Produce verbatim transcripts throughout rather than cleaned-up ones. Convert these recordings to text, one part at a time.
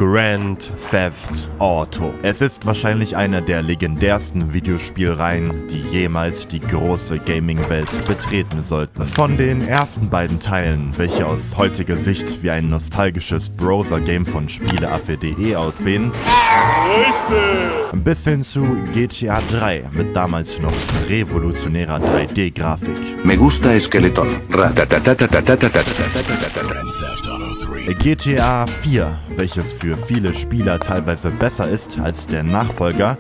Grand Theft Auto. Es ist wahrscheinlich eine der legendärsten Videospielreihen, die jemals die große Gaming-Welt betreten sollten. Von den ersten beiden Teilen, welche aus heutiger Sicht wie ein nostalgisches Browser-Game von Spieleaffe punkt de aussehen, bis hin zu G T A drei mit damals noch revolutionärer drei D-Grafik. Me gusta Skeleton. G T A vier, welches für viele Spieler teilweise besser ist als der Nachfolger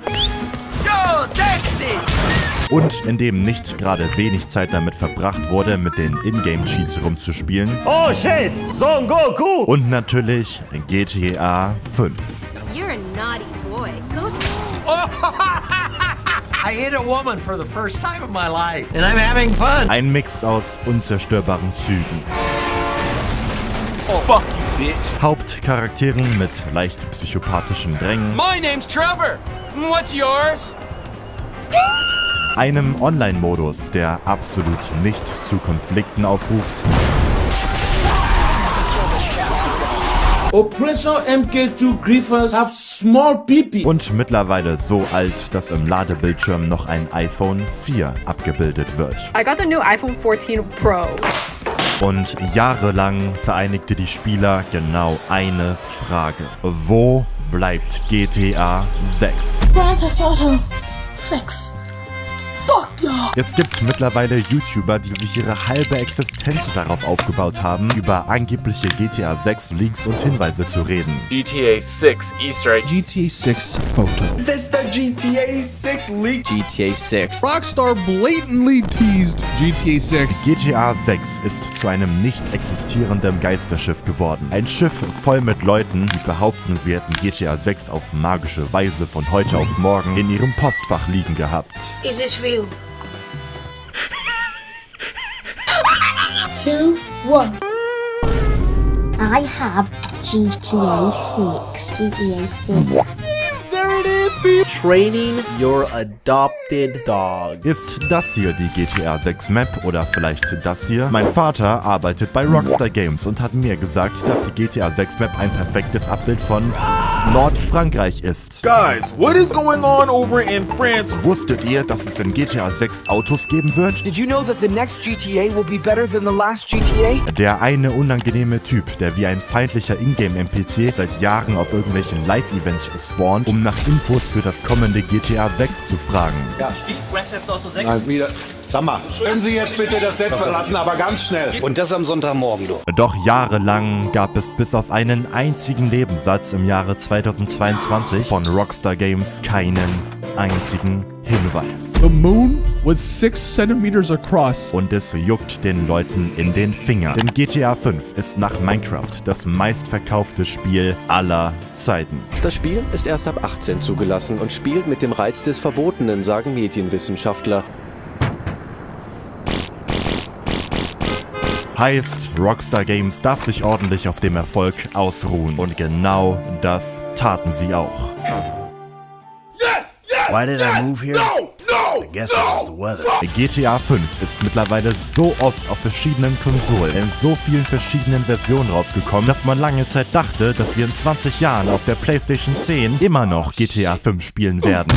und in dem nicht gerade wenig Zeit damit verbracht wurde, mit den Ingame-Cheats rumzuspielen. Oh shit! Son Goku! Und natürlich G T A fünf. You're a naughty boy. Go I hit a woman for the first time in my life, and I'm having fun. Ein Mix aus unzerstörbaren Zügen. Oh, fuck you, bitch. Hauptcharakteren mit leicht psychopathischen Drängen. My name's Trevor. What's yours? Einem Online-Modus, der absolut nicht zu Konflikten aufruft. Oppressor M K two Griefers have small peepee. Und mittlerweile so alt, dass im Ladebildschirm noch ein iPhone vier abgebildet wird. I got the new iPhone fourteen Pro. Und jahrelang vereinigte die Spieler genau eine Frage. Wo bleibt G T A sechs? Grand Theft Auto six. Fuck yeah. Es gibt mittlerweile YouTuber, die sich ihre halbe Existenz darauf aufgebaut haben, über angebliche G T A sechs Leaks und Hinweise zu reden. G T A six Easter egg. G T A six photo. Is this the G T A six leak? G T A six. Rockstar blatantly teased G T A six. G T A sechs ist zu einem nicht existierenden Geisterschiff geworden. Ein Schiff voll mit Leuten, die behaupten, sie hätten G T A sechs auf magische Weise von heute auf morgen in ihrem Postfach liegen gehabt. Is this real? Two, one. I have G T A six. G T A six. There it is, people. Training your adopted dog. Ist das hier die G T A sechs Map oder vielleicht das hier? Mein Vater arbeitet bei Rockstar Games und hat mir gesagt, dass die G T A sechs Map ein perfektes Abbild von Nordfrankreich ist. Guys, what is going on over in France? Wusstet ihr, dass es in G T A sechs Autos geben wird? Did you know that the next G T A will be better than the last G T A? Der eine unangenehme Typ, der wie ein feindlicher Ingame-N P C seit Jahren auf irgendwelchen Live-Events spawnt, um nach Infos für das kommende G T A sechs zu fragen. Ja, spielt Grand Theft Auto sechs? Nein, wieder. Sag mal, können Sie jetzt bitte das Set verlassen, aber ganz schnell. Und das am Sonntagmorgen, du. Doch jahrelang gab es bis auf einen einzigen Nebensatz im Jahre zweitausendzweiundzwanzig von Rockstar Games keinen einzigen Hinweis. The moon was six centimeters across. Und es juckt den Leuten in den Finger. Denn G T A fünf ist nach Minecraft das meistverkaufte Spiel aller Zeiten. Das Spiel ist erst ab achtzehn zugelassen und spielt mit dem Reiz des Verbotenen, sagen Medienwissenschaftler. Heißt, Rockstar Games darf sich ordentlich auf dem Erfolg ausruhen. Und genau das taten sie auch. Why did I move here? No, no, I guess it was the weather. G T A fünf ist mittlerweile so oft auf verschiedenen Konsolen, in so vielen verschiedenen Versionen rausgekommen, dass man lange Zeit dachte, dass wir in zwanzig Jahren auf der PlayStation zehn immer noch G T A fünf spielen werden.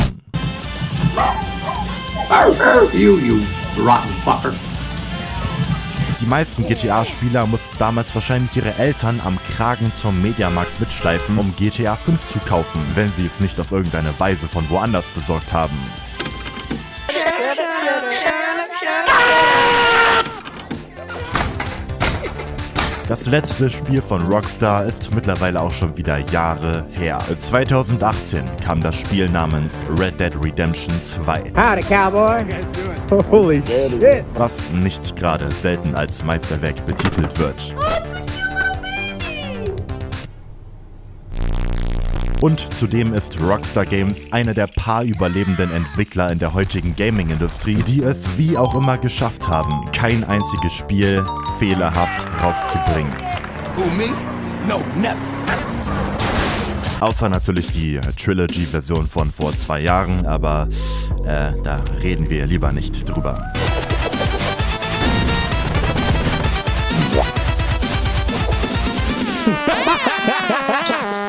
You, you rotten fucker. Die meisten G T A-Spieler mussten damals wahrscheinlich ihre Eltern am Kragen zum Mediamarkt mitschleifen, um G T A fünf zu kaufen, wenn sie es nicht auf irgendeine Weise von woanders besorgt haben. Das letzte Spiel von Rockstar ist mittlerweile auch schon wieder Jahre her. zweitausendachtzehn kam das Spiel namens Red Dead Redemption zwei. Howdy, cowboy. Holy shit. Was nicht gerade selten als Meisterwerk betitelt wird. Und zudem ist Rockstar Games einer der paar überlebenden Entwickler in der heutigen Gaming-Industrie, die es wie auch immer geschafft haben, kein einziges Spiel fehlerhaft rauszubringen. Who, me? No, never. Außer natürlich die Trilogy-Version von vor zwei Jahren, aber äh, da reden wir lieber nicht drüber.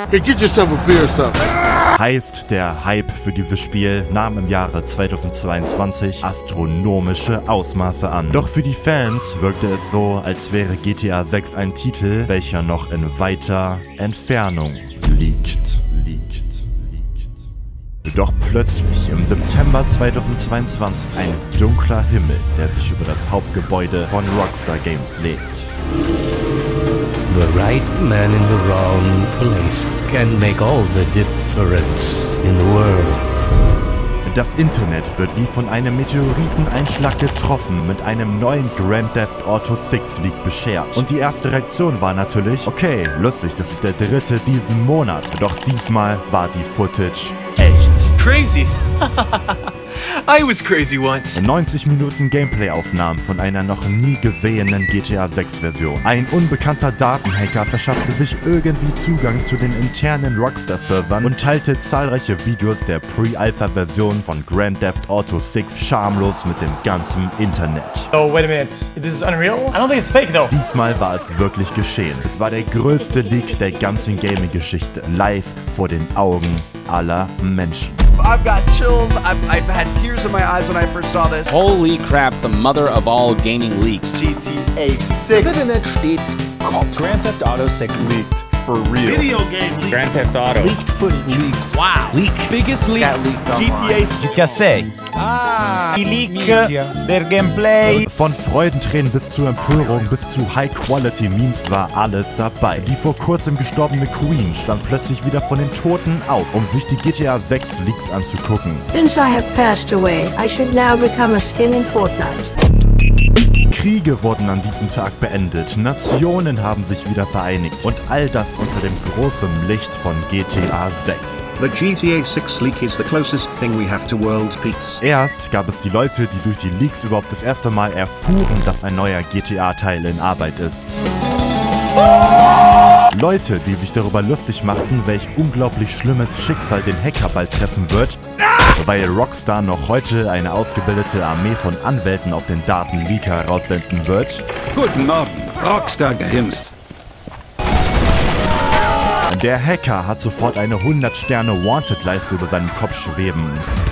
Hey, get yourself a beer or something. Heißt, der Hype für dieses Spiel nahm im Jahre zweitausendzweiundzwanzig astronomische Ausmaße an. Doch für die Fans wirkte es so, als wäre G T A sechs ein Titel, welcher noch in weiter Entfernung liegt. liegt. Doch plötzlich im September zweitausendzweiundzwanzig ein dunkler Himmel, der sich über das Hauptgebäude von Rockstar Games legt. The right man in the wrong place can make all the difference in the world. Das Internet wird wie von einem Meteoriteneinschlag getroffen, mit einem neuen Grand Theft Auto sechs Leak beschert. Und die erste Reaktion war natürlich, okay, lustig, das ist der dritte diesen Monat. Doch diesmal war die Footage echt. Crazy. I was crazy once. neunzig Minuten Gameplay-Aufnahmen von einer noch nie gesehenen G T A sechs Version. Ein unbekannter Datenhacker verschaffte sich irgendwie Zugang zu den internen Rockstar-Servern und teilte zahlreiche Videos der Pre-Alpha-Version von Grand Theft Auto sechs schamlos mit dem ganzen Internet. Oh, wait a minute. This is unreal? I don't think it's fake, though. Diesmal war es wirklich geschehen. Es war der größte Leak der ganzen Gaming-Geschichte. Live vor den Augen aller Menschen. I've got chills. I've, I've had tears in my eyes when I first saw this. Holy crap, the mother of all gaming leaks. G T A six. Das Internet steht Kopf. Grand Theft Auto six leaked. For real. Video game leak. Grand Theft Auto. Leaked footage. Leaks. Wow. Leak. Biggest leak. G T A six. G T A sei. Ah. Die Leak der Gameplay. Von Freudentränen bis zu Empörung bis zu High-Quality-Memes war alles dabei. Die vor kurzem gestorbene Queen stand plötzlich wieder von den Toten auf, um sich die G T A sechs Leaks anzugucken. Since I have passed away, I should now become a skin in Fortnite. Kriege wurden an diesem Tag beendet, Nationen haben sich wieder vereinigt und all das unter dem großen Licht von G T A sechs. The G T A six leak is the closest thing we have to world peace. Erst gab es die Leute, die durch die Leaks überhaupt das erste Mal erfuhren, dass ein neuer G T A-Teil in Arbeit ist. Leute, die sich darüber lustig machten, welch unglaublich schlimmes Schicksal den Hacker bald treffen wird, weil Rockstar noch heute eine ausgebildete Armee von Anwälten auf den Datenleaker heraussenden wird. Guten Morgen, Rockstar Games. Der Hacker hat sofort eine hundert Sterne Wanted-Leiste über seinem Kopf schweben.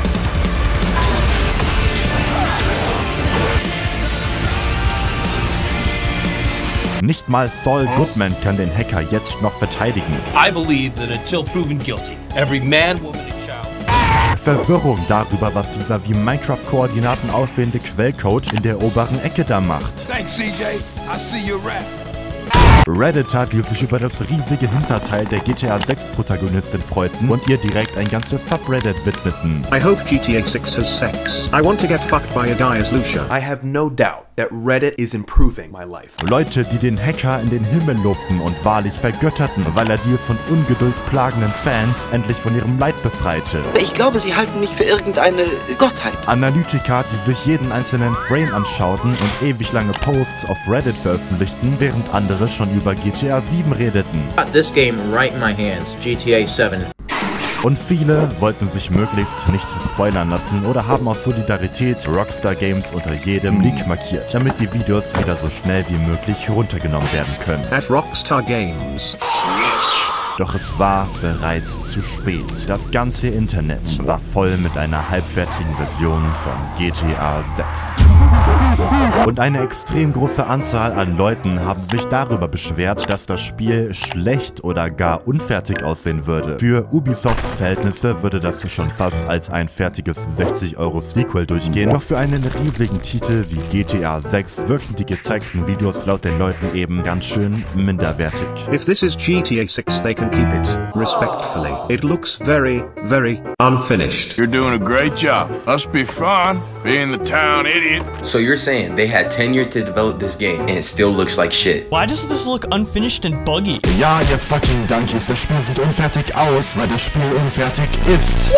Nicht mal Saul Goodman kann den Hacker jetzt noch verteidigen. I believe that until proven guilty, every man, woman and child. Verwirrung darüber, was dieser wie Minecraft-Koordinaten aussehende Quellcode in der oberen Ecke da macht. Thanks, C J. I see your rap. Redditor, die sich über das riesige Hinterteil der G T A sechs Protagonistin freuten und ihr direkt ein ganzes Subreddit widmeten. I hope G T A six has sex. I want to get fucked by a guy as Lucia. I have no doubt that Reddit is improving my life. Leute, die den Hacker in den Himmel lobten und wahrlich vergötterten, weil er die es von Ungeduld plagenden Fans endlich von ihrem Leid befreite. Ich glaube, sie halten mich für irgendeine Gottheit. Analytiker, die sich jeden einzelnen Frame anschauten und ewig lange Posts auf Reddit veröffentlichten, während andere schon über G T A sieben redeten. This game right in my hands, G T A seven. Und viele wollten sich möglichst nicht spoilern lassen oder haben aus Solidarität Rockstar Games unter jedem Leak markiert, damit die Videos wieder so schnell wie möglich runtergenommen werden können. At Rockstar Games. Doch es war bereits zu spät. Das ganze Internet war voll mit einer halbfertigen Version von G T A sechs. Und eine extrem große Anzahl an Leuten haben sich darüber beschwert, dass das Spiel schlecht oder gar unfertig aussehen würde. Für Ubisoft-Verhältnisse würde das schon fast als ein fertiges sechzig Euro Sequel durchgehen. Doch für einen riesigen Titel wie G T A sechs wirken die gezeigten Videos laut den Leuten eben ganz schön minderwertig. If this is G T A six, they can keep it. Respectfully. It looks very, very unfinished. You're doing a great job. Must be fun being the town idiot. So you're saying they had ten years to develop this game and it still looks like shit? Why does this look unfinished and buggy? Ja, ihr fucking Donkeys, das Spiel sieht unfertig aus, weil das Spiel unfertig ist.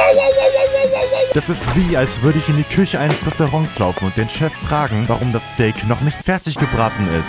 Das ist wie, als würde ich in die Küche eines Restaurants laufen und den Chef fragen, warum das Steak noch nicht fertig gebraten ist.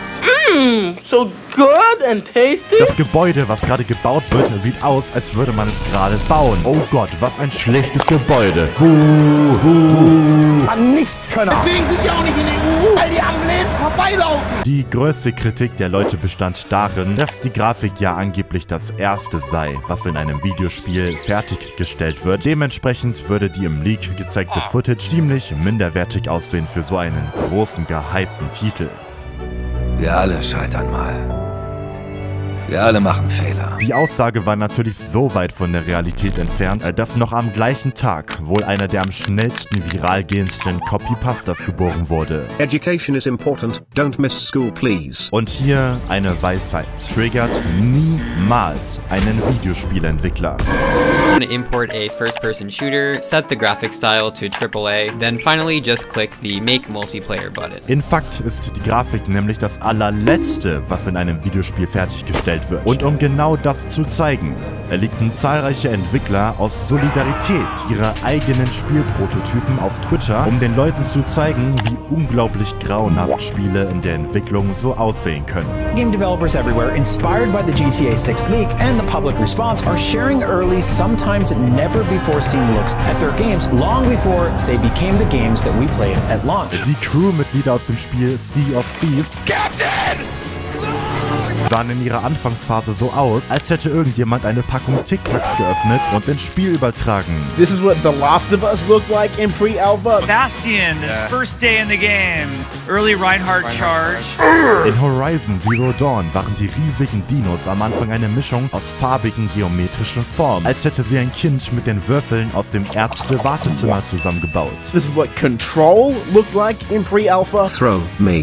Mmm, so good and tasty. Das Gebäude, was gerade gebaut wird, sieht aus, als würde man es gerade bauen. Oh Gott, was ein schlechtes Gebäude. Buh, buh. An nichts können. Deswegen sind die auch nicht in der E U, weil die am Leben vorbeilaufen. Die größte Kritik der Leute bestand darin, dass die Grafik ja angeblich das erste sei, was in einem Videospiel fertiggestellt wird. Dementsprechend würde die im Leak gezeigte Footage ziemlich minderwertig aussehen für so einen großen, gehypten Titel. Wir alle scheitern mal. Wir alle machen Fehler. Die Aussage war natürlich so weit von der Realität entfernt, dass noch am gleichen Tag wohl einer der am schnellsten viral gehendsten Copypastas geboren wurde. Education is important. Don't miss school, please. Und hier eine Weisheit. Triggert niemals einen Videospielentwickler. Import a first-person shooter, set the graphic style to triple A, then finally just click the Make Multiplayer button. In Fakt ist die Grafik nämlich das allerletzte, was in einem Videospiel fertiggestellt wird. Und um genau das zu zeigen, erlegten zahlreiche Entwickler aus Solidarität ihre eigenen Spielprototypen auf Twitter, um den Leuten zu zeigen, wie unglaublich grauenhaft Spiele in der Entwicklung so aussehen können. Game developers everywhere, inspired by the G T A six leak and the public response, are sharing early, sometimes never before seen looks at their games long before they became the games that we played at launch. Die Crewmitglieder aus dem Spiel Sea of Thieves Captain! sahen in ihrer Anfangsphase so aus, als hätte irgendjemand eine Packung Tic Tacs geöffnet und ins Spiel übertragen. This is what The Last of Us looked like in pre-alpha. Bastion, this yeah. first day in the game. Early Reinhardt, Reinhardt charge. In Horizon Zero Dawn waren die riesigen Dinos am Anfang eine Mischung aus farbigen geometrischen Formen, als hätte sie ein Kind mit den Würfeln aus dem Ärzte-Wartezimmer zusammengebaut. This is what Control looked like in pre-alpha. Throw me.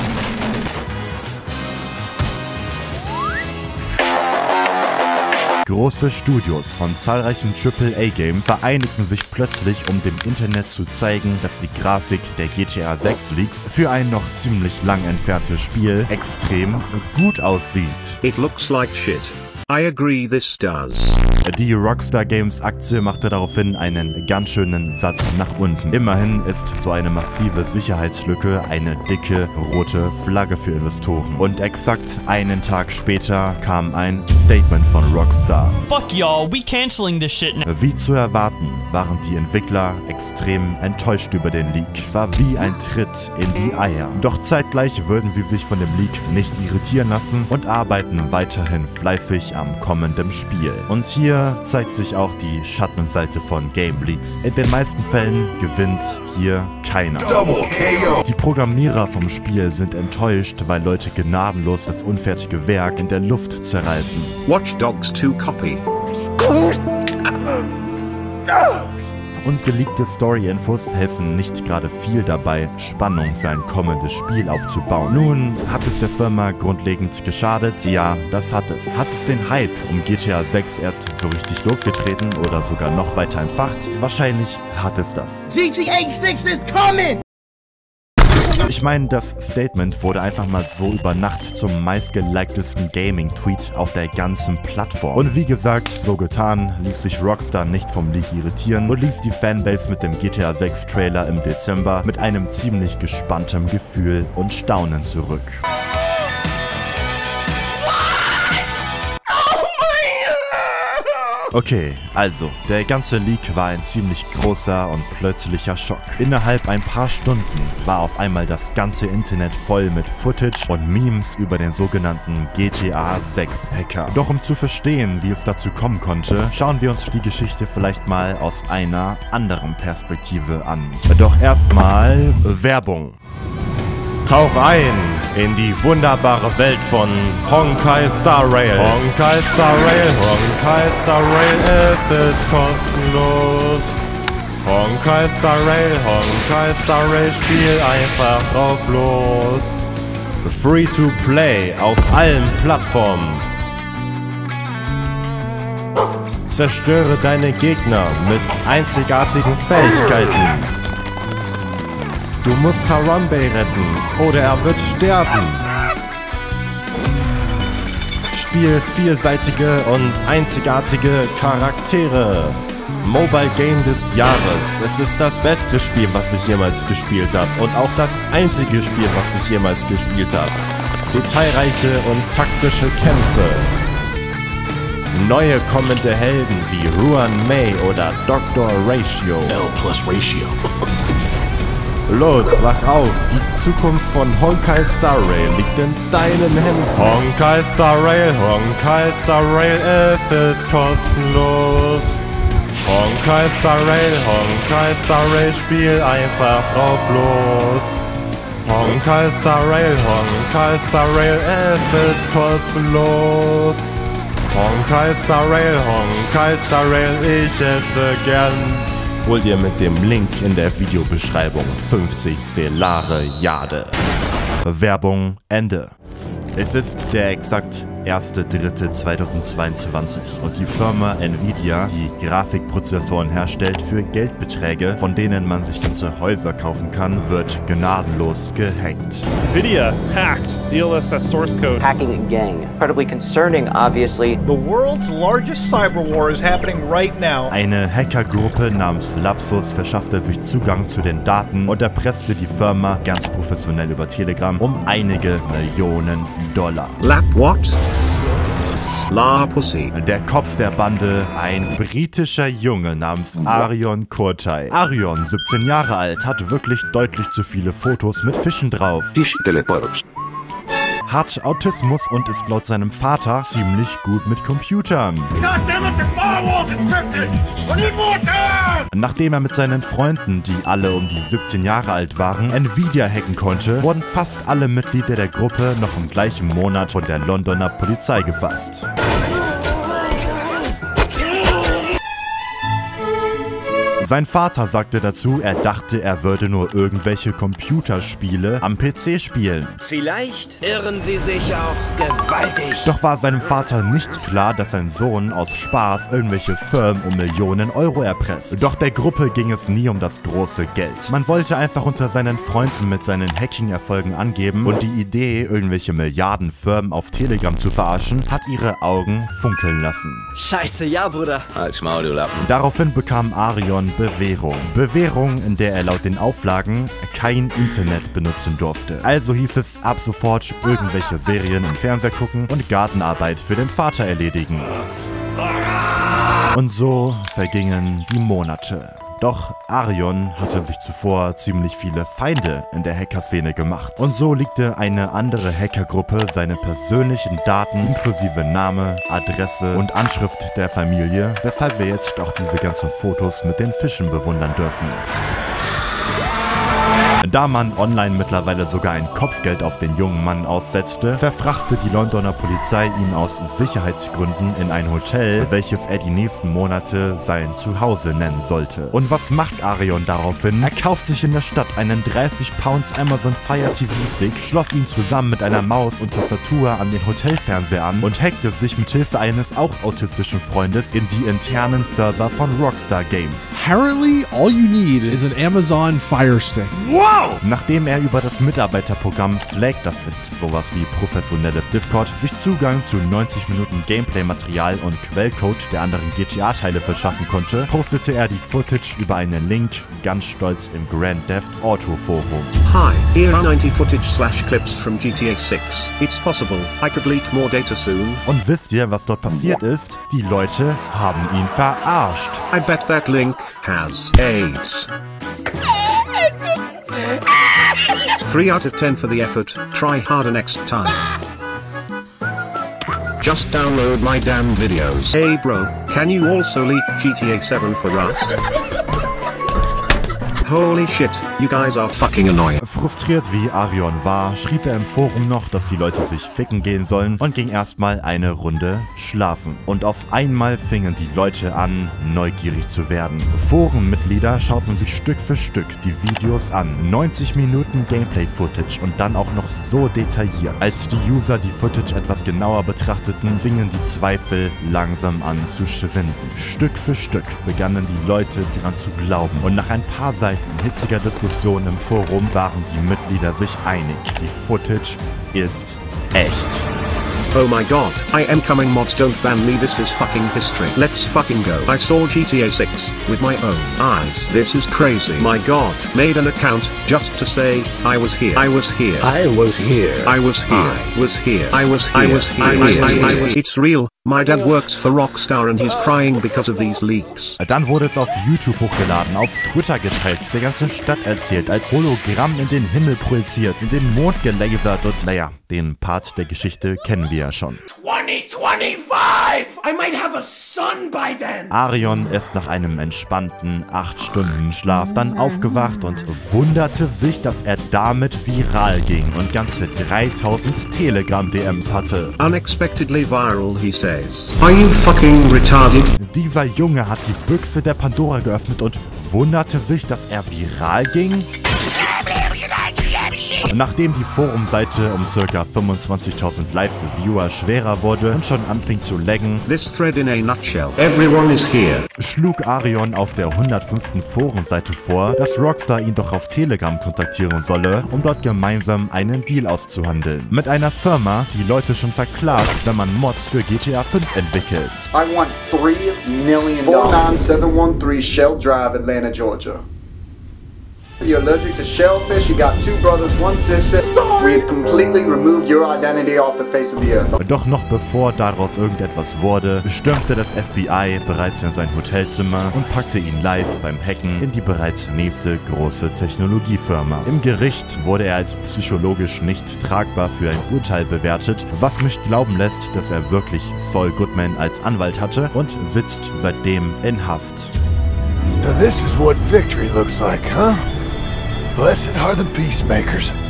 Große Studios von zahlreichen Triple A Games vereinigten sich plötzlich, um dem Internet zu zeigen, dass die Grafik der G T A sechs Leaks für ein noch ziemlich lang entferntes Spiel extrem gut aussieht. It looks like shit. I agree, this does. Die Rockstar Games Aktie machte daraufhin einen ganz schönen Satz nach unten. Immerhin ist so eine massive Sicherheitslücke eine dicke rote Flagge für Investoren. Und exakt einen Tag später kam ein Statement von Rockstar. Fuck y'all, we canceling this shit now. Wie zu erwarten, waren die Entwickler extrem enttäuscht über den Leak. Es war wie ein Tritt in die Eier. Doch zeitgleich würden sie sich von dem Leak nicht irritieren lassen und arbeiten weiterhin fleißig am kommenden Spiel. Und hier zeigt sich auch die Schattenseite von Game Leaks. In den meisten Fällen gewinnt hier keiner. Die Programmierer vom Spiel sind enttäuscht, weil Leute gnadenlos das unfertige Werk in der Luft zerreißen. Watch Dogs two Copy. Und geleakte Story-Infos helfen nicht gerade viel dabei, Spannung für ein kommendes Spiel aufzubauen. Nun, hat es der Firma grundlegend geschadet? Ja, das hat es. Hat es den Hype um G T A sechs erst so richtig losgetreten oder sogar noch weiter entfacht? Wahrscheinlich hat es das. G T A six is coming! Ich meine, das Statement wurde einfach mal so über Nacht zum meistgelikedesten Gaming-Tweet auf der ganzen Plattform. Und wie gesagt, so getan, ließ sich Rockstar nicht vom Leak irritieren und ließ die Fanbase mit dem G T A sechs Trailer im Dezember mit einem ziemlich gespannten Gefühl und Staunen zurück. Okay, also, der ganze Leak war ein ziemlich großer und plötzlicher Schock. Innerhalb ein paar Stunden war auf einmal das ganze Internet voll mit Footage und Memes über den sogenannten G T A sechs Hacker. Doch um zu verstehen, wie es dazu kommen konnte, schauen wir uns die Geschichte vielleicht mal aus einer anderen Perspektive an. Doch erstmal Werbung. Tauch ein in die wunderbare Welt von Honkai Star Rail. Honkai Star Rail, Honkai Star Rail, es ist kostenlos. Honkai Star Rail, Honkai Star Rail, spiel einfach drauf los. Free to play auf allen Plattformen. Zerstöre deine Gegner mit einzigartigen Fähigkeiten. Du musst Harambe retten, oder er wird sterben. Spiel vielseitige und einzigartige Charaktere. Mobile Game des Jahres. Es ist das beste Spiel, was ich jemals gespielt habe. Und auch das einzige Spiel, was ich jemals gespielt habe. detailreiche und taktische Kämpfe, neue kommende Helden wie Ruan Mei oder Doktor Ratio. L plus Ratio. Los, wach auf! Die Zukunft von Honkai Star Rail liegt in deinen Händen. Honkai Star Rail, Honkai Star Rail, es ist kostenlos. Honkai Star Rail, Honkai Star Rail, spiel einfach drauf los. Honkai Star Rail, Honkai Star Rail, es ist kostenlos. Honkai Star Rail, Honkai Star Rail, ich esse gern. Hol dir mit dem Link in der Videobeschreibung fünfzig Stellare Jade. Werbung Ende. Es ist der exakt erster dritter zweitausendzweiundzwanzig und die Firma Nvidia, die Grafikprozessoren herstellt für Geldbeträge, von denen man sich ganze Häuser kaufen kann, wird gnadenlos gehackt. Nvidia hacked D L S S source code. Hacking a gang. Incredibly concerning, obviously. The world's largest cyber war is happening right now. Eine Hackergruppe namens Lapsus verschaffte sich Zugang zu den Daten und erpresste die Firma ganz professionell über Telegram um einige Millionen Dollar. Lap what? La Pussy. Der Kopf der Bande, ein britischer Junge namens Arion Kurtai. Arion, siebzehn Jahre alt, hat wirklich deutlich zu viele Fotos mit Fischen drauf. Fish teleports. Hat Autismus und ist laut seinem Vater ziemlich gut mit Computern. Nachdem er mit seinen Freunden, die alle um die siebzehn Jahre alt waren, Nvidia hacken konnte, wurden fast alle Mitglieder der Gruppe noch im gleichen Monat von der Londoner Polizei gefasst. Sein Vater sagte dazu, er dachte, er würde nur irgendwelche Computerspiele am P C spielen. Vielleicht irren sie sich auch gewaltig. Doch war seinem Vater nicht klar, dass sein Sohn aus Spaß irgendwelche Firmen um Millionen Euro erpresst. Doch der Gruppe ging es nie um das große Geld. Man wollte einfach unter seinen Freunden mit seinen Hacking-Erfolgen angeben und die Idee, irgendwelche Milliardenfirmen auf Telegram zu verarschen, hat ihre Augen funkeln lassen. Scheiße, ja, Bruder. Halt's Maul, du Lappen. Daraufhin bekam Arion Bewährung. Bewährung, in der er laut den Auflagen kein Internet benutzen durfte. Also hieß es ab sofort irgendwelche Serien im Fernseher gucken und Gartenarbeit für den Vater erledigen. Und so vergingen die Monate. Doch Arion hatte sich zuvor ziemlich viele Feinde in der Hacker-Szene gemacht. Und so legte eine andere Hackergruppe seine persönlichen Daten inklusive Name, Adresse und Anschrift der Familie, weshalb wir jetzt auch diese ganzen Fotos mit den Fischen bewundern dürfen. Da man online mittlerweile sogar ein Kopfgeld auf den jungen Mann aussetzte, verfrachtete die Londoner Polizei ihn aus Sicherheitsgründen in ein Hotel, welches er die nächsten Monate sein Zuhause nennen sollte. Und was macht Arion daraufhin? Er kauft sich in der Stadt einen dreißig Pounds Amazon Fire T V-Stick, schloss ihn zusammen mit einer Maus und Tastatur an den Hotelfernseher an und hackte sich mit Hilfe eines auch autistischen Freundes in die internen Server von Rockstar Games. Apparently, all you need is an Amazon Fire Stick. Wow! Nachdem er über das Mitarbeiterprogramm Slack, das ist sowas wie professionelles Discord, sich Zugang zu neunzig Minuten Gameplay-Material und Quellcode der anderen G T A-Teile verschaffen konnte, postete er die Footage über einen Link ganz stolz im Grand Theft Auto Forum. Hi, here are ninety footage slash clips from G T A six. It's possible I could leak more data soon. Und wisst ihr, was dort passiert ist? Die Leute haben ihn verarscht. I bet that link has AIDS. three out of ten for the effort, try harder next time. Just download my damn videos. Hey bro, can you also leak G T A seven for us? Holy shit, you guys are fucking annoying. Frustriert wie Arion war, schrieb er im Forum noch, dass die Leute sich ficken gehen sollen und ging erstmal eine Runde schlafen. Und auf einmal fingen die Leute an, neugierig zu werden. Forenmitglieder schauten sich Stück für Stück die Videos an. neunzig Minuten Gameplay-Footage und dann auch noch so detailliert. Als die User die Footage etwas genauer betrachteten, fingen die Zweifel langsam an zu schwinden. Stück für Stück begannen die Leute daran zu glauben und nach ein paar Seiten hitziger Diskussion im Forum waren die Mitglieder sich einig. Die Footage ist echt. Oh my god, I am coming mods, don't ban me, this is fucking history. Let's fucking go. I saw G T A six with my own eyes. This is crazy. My god, made an account just to say I was here. I was here. I was here. I was here. I was here. I was here. I was here. I was here. I was. It's real. My dad works for Rockstar and he's crying because of these leaks. Dann wurde es auf YouTube hochgeladen, auf Twitter geteilt, der ganzen Stadt erzählt, als Hologramm in den Himmel projiziert, in den Mond gelasert und naja, den Part der Geschichte kennen wir ja schon. twenty twenty-five! I might have a son by then! Arion ist nach einem entspannten acht Stunden Schlaf dann aufgewacht und wunderte sich, dass er damit viral ging und ganze dreitausend Telegram-D Ms hatte. Unexpectedly viral, he says. Are you fucking retarded? Dieser Junge hat die Büchse der Pandora geöffnet und wunderte sich, dass er viral ging. Nachdem die Forumseite um ca. fünfundzwanzigtausend Live-Viewer schwerer wurde und schon anfing zu laggen, This thread in a nutshell. Everyone is here. schlug Arion auf der hundertfünften Forenseite vor, dass Rockstar ihn doch auf Telegram kontaktieren solle, um dort gemeinsam einen Deal auszuhandeln. Mit einer Firma, die Leute schon verklagt, wenn man Mods für G T A fünf entwickelt. I want three million dollars. four nine seven one three Shell Drive, Atlanta, Georgia. You're allergic to shellfish, you got two brothers, one sister. We've completely removed your identity off the face of the earth. Doch noch bevor daraus irgendetwas wurde, stürmte das F B I bereits in sein Hotelzimmer und packte ihn live beim Hacken in die bereits nächste große Technologiefirma. Im Gericht wurde er als psychologisch nicht tragbar für ein Urteil bewertet, was mich glauben lässt, dass er wirklich Saul Goodman als Anwalt hatte und sitzt seitdem in Haft. So this is what victory looks like, huh? Blessed are the peacemakers.